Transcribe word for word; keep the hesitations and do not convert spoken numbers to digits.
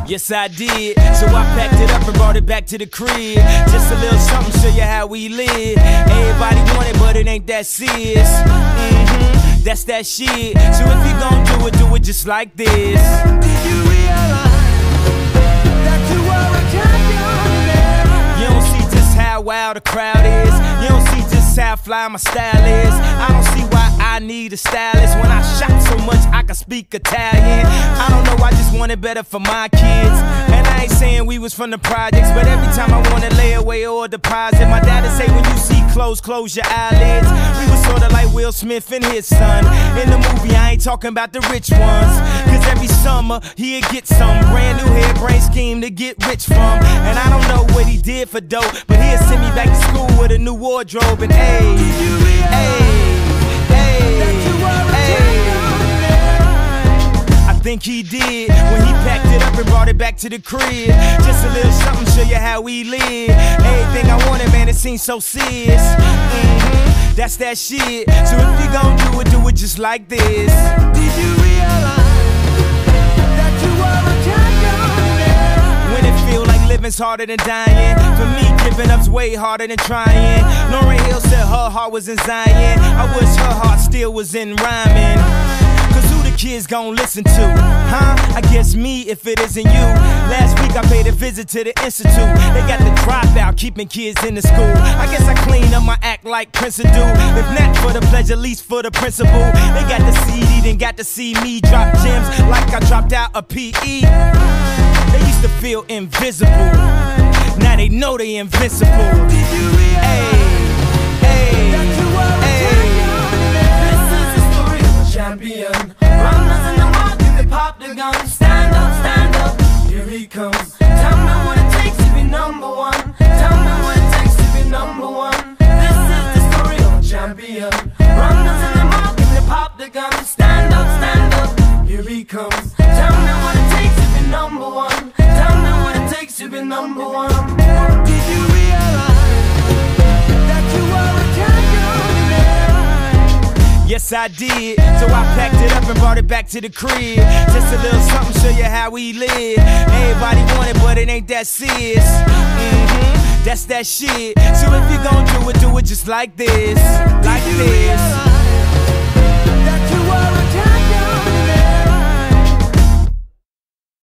Yes, I did. So I packed it up and brought it back to the crib. Just a little something, show you how we live. Everybody want it, but it ain't that serious. Mm-hmm, that's that shit. So if you gon' do it, do it just like this. Did you realize that you were a champion? You don't see just how wild the crowd is. You don't see just how fly my style is. I don't see why I need a stylist. When I shot so much I can speak Italian. I don't know, I just want it better for my kids. And I ain't saying we was from the projects, but every time I want a layaway or a deposit, my dad'd say when you see clothes, close your eyelids. We was sorta like Will Smith and his son. In the movie I ain't talking about the rich ones, cause every summer he'd get some brand new hare-brained scheme to get rich from. And I don't know what he did for dope, but he'd send me back to school with a new wardrobe. And hey, hey, I think he did when he packed it up and brought it back to the crib. Just a little something, show you how we live. Everything I wanted, man, it seems so serious. Mm-hmm, that's that shit. So if you gon' do it, do it just like this. Did you realize that you were a champion? When it feel like living's harder than dying, for me giving up's way harder than trying. Lauryn Hill said her heart was in Zion. I wish her heart still was in rhyming. Cause who the kids gon' listen to? Huh? I guess me if it isn't you. Last week I paid a visit to the institute. They got the dropout keeping kids in the school. I guess I clean up my act like Prince would do. If not for the pleasure, at least for the principle. They got the C D, then got to see me drop gems like I dropped out a P E. They used to feel invisible. Now they know they invincible. Did you realize hey, that you were a hey, champion? This is the story of a champion. Runners in the market, they pop the gun. Stand up, stand up, here he comes. Tell me what it takes to be number one. Tell me what it takes to be number one. This is the story of a champion. Runners in the market, they pop the gun. Stand up, stand up, here he comes. Tell me what it takes to be number one. Tell me what it takes to be number one. Did you realize that you were a champion? yes I did. So I packed it up and brought it back to the crib. Just a little something, show you how we live. Everybody want it, but it ain't that serious. Mm-hmm, that's that shit. So if you gon' do it, do it just like this. Like this.